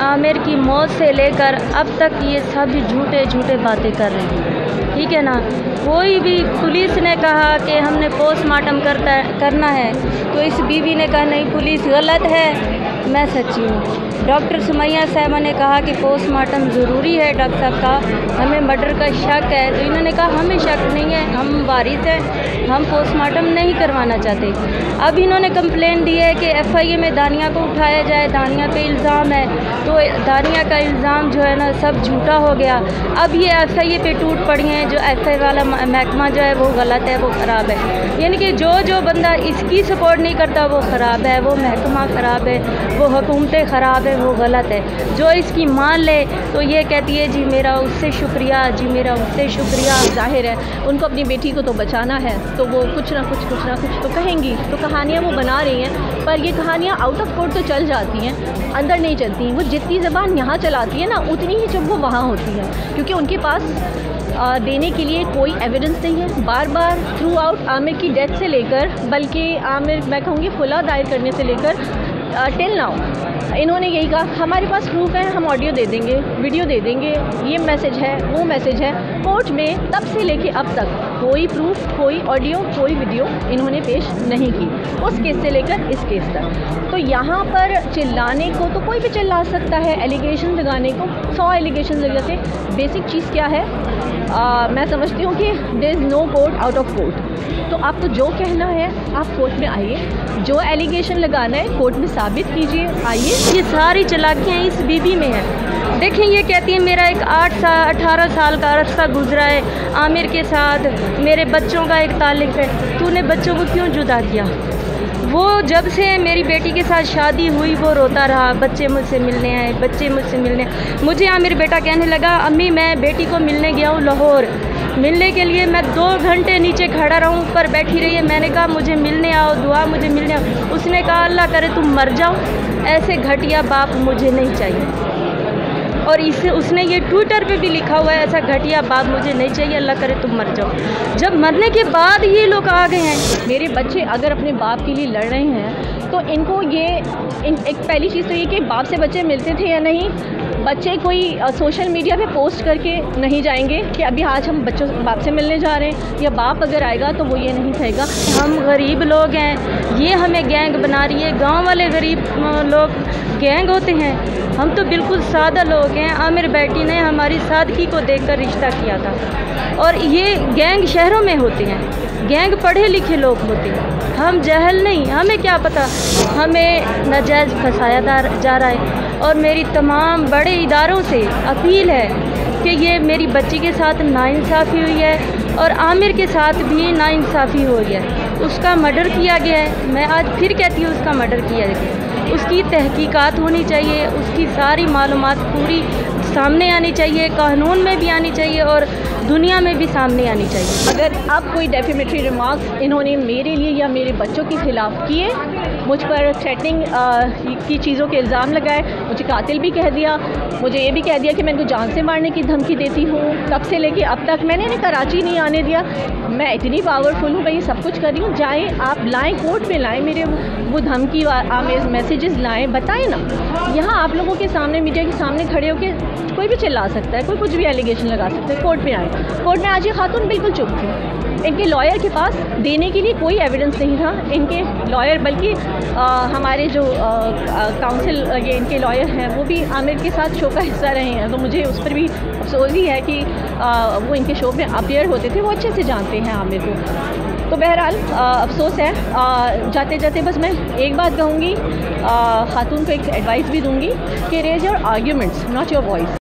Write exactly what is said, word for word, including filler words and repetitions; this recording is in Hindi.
आमिर की मौत से लेकर अब तक ये सब झूठे झूठे बातें कर रहे हैं, ठीक है ना। कोई भी पुलिस ने कहा कि हमने पोस्टमार्टम करता करना है, तो इस बीवी ने कहा नहीं पुलिस गलत है, मैं सच्ची हूँ। डॉक्टर सुमैया साहबा ने कहा कि पोस्टमार्टम ज़रूरी है डॉक्टर साहब का, हमें मर्डर का शक है, तो इन्होंने कहा हमें शक नहीं है, हम वारिस हैं, हम पोस्टमार्टम नहीं करवाना चाहते। अब इन्होंने कंप्लेन दी है कि एफआईए में दानिया को उठाया जाए, दानिया पे इल्ज़ाम है, तो दानिया का इल्ज़ाम जो है ना सब झूठा हो गया। अब ये एफआईए पे टूट पड़ी हैं, जो एफआईए वाला महकमा जो है वो गलत है, वो ख़राब है। यानी कि जो जो बंदा इसकी सपोर्ट नहीं करता वो ख़राब है, वो महकमा ख़राब है, वो हुकूमतें ख़राब है, वो गलत है। जो इसकी मान ले तो ये कहती है जी मेरा उससे शुक्रिया, जी मेरा उससे शुक्रिया। जाहिर है उनको अपनी बेटी को तो बचाना है, तो वो कुछ ना कुछ कुछ ना कुछ तो कहेंगी, तो कहानियाँ वो बना रही हैं, पर ये कहानियाँ आउट ऑफ कोर्ट तो चल जाती हैं, अंदर नहीं चलती। वो जितनी ज़बान यहाँ चलाती है ना उतनी ही जब वो वहाँ होती है, क्योंकि उनके पास आ, देने के लिए कोई एविडेंस नहीं है। बार बार थ्रू आउट आमिर की डेथ से लेकर, बल्कि आमिर मैं कहूँगी खुला दायर करने से लेकर टिल नाउ इन्होंने यही कहा हमारे पास प्रूफ है, हम ऑडियो दे देंगे, वीडियो दे देंगे, ये मैसेज है, वो मैसेज है। कोर्ट में तब से लेके अब तक कोई प्रूफ, कोई ऑडियो, कोई वीडियो इन्होंने पेश नहीं की, उस केस से लेकर इस केस तक। तो यहाँ पर चिल्लाने को तो कोई भी चिल्ला सकता है, एलिगेशन लगाने को सौ एलिगेशन लगाते। बेसिक चीज़ क्या है, आ, मैं समझती हूँ कि there is no court out of court. तो आपको जो कहना है आप कोर्ट में आइए, जो एलिगेशन लगाना है कोर्ट में साबित कीजिए, आइए। ये सारी चालाकियाँ इस बीबी में हैं। देखें ये कहती है मेरा एक आठ साल अठारह साल का अरसा गुजरा है आमिर के साथ, मेरे बच्चों का एक ताल्लुक़ है, तूने बच्चों को क्यों जुदा किया? वो जब से मेरी बेटी के साथ शादी हुई वो रोता रहा, बच्चे मुझसे मिलने आए, बच्चे मुझसे मिलने। मुझे आमिर बेटा कहने लगा अम्मी मैं बेटी को मिलने गया हूँ लाहौर, मिलने के लिए मैं दो घंटे नीचे खड़ा रहूँ, ऊपर बैठी रही है। मैंने कहा मुझे मिलने आओ, दुआ मुझे मिलने आओ। उसने कहा अल्लाह करे तुम मर जाओ, ऐसे घटिया बाप मुझे नहीं चाहिए। और इसे उसने ये ट्विटर पे भी लिखा हुआ है ऐसा घटिया बाप मुझे नहीं चाहिए, अल्लाह करे तुम मर जाओ। जब मरने के बाद ये लोग आ गए हैं। मेरे बच्चे अगर अपने बाप के लिए लड़ रहे हैं तो इनको ये इन, एक पहली चीज़ तो ये कि बाप से बच्चे मिलते थे या नहीं। बच्चे कोई सोशल मीडिया पे पोस्ट करके नहीं जाएंगे कि अभी आज हम बच्चों बाप से मिलने जा रहे हैं, या बाप अगर आएगा तो वो ये नहीं कहेगा हम गरीब लोग हैं, ये हमें गैंग बना रही है। गांव वाले गरीब लोग गैंग होते हैं, हम तो बिल्कुल सादा लोग हैं। आमिर बेटी ने हमारी सादगी को देखकर रिश्ता किया था, और ये गैंग शहरों में होते हैं, गैंग पढ़े लिखे लोग होते हैं। हम जहल नहीं, हमें क्या पता हमें नाजायज़ फंसाया जा रहा है। और मेरी तमाम बड़े इदारों से अपील है कि ये मेरी बच्ची के साथ नाइंसाफ़ी हुई है और आमिर के साथ भी नाइंसाफ़ी हो गया है। उसका मर्डर किया गया है, मैं आज फिर कहती हूँ उसका मर्डर किया गया। उसकी तहकीकात होनी चाहिए, उसकी सारी मालूमात पूरी सामने आनी चाहिए, कानून में भी आनी चाहिए और दुनिया में भी सामने आनी चाहिए। अगर अब कोई डेफेमेटरी रिमार्क्स इन्होंने मेरे लिए या मेरे बच्चों के ख़िलाफ़ किए, मुझ पर थ्रेटनिंग की चीज़ों के इल्ज़ाम लगाए, मुझे कातिल भी कह दिया, मुझे ये भी कह दिया कि मैं इनको जान से मारने की धमकी देती हूँ, तब से लेके अब तक मैंने इन्हें कराची नहीं आने दिया। मैं इतनी पावरफुल हूँ, मैं ये सब कुछ कर रही हूँ। जाएँ आप लाएँ, कोर्ट में लाएँ, मेरे वो धमकी आमेज़ मैसेजेस लाएँ, बताएँ ना। यहाँ आप लोगों के सामने, मीडिया के सामने खड़े होकर कोई भी चिल्ला सकता है, कोई कुछ भी एलिगेशन लगा सकता है। कोर्ट में आए, कोर्ट में आज ये खातून बिल्कुल चुप थी, इनके लॉयर के पास देने के लिए कोई एविडेंस नहीं था। इनके लॉयर बल्कि आ, हमारे जो काउंसिल ये इनके लॉयर हैं वो भी आमिर के साथ शो का हिस्सा रहे हैं, तो मुझे उस पर भी अफसोस ही है कि आ, वो इनके शो में अपीयर होते थे, वो अच्छे से जानते हैं आमिर को। तो बहरहाल अफसोस है। आ, जाते जाते बस मैं एक बात कहूँगी, खातून को एक एडवाइस भी दूँगी कि raise your arguments not your voice.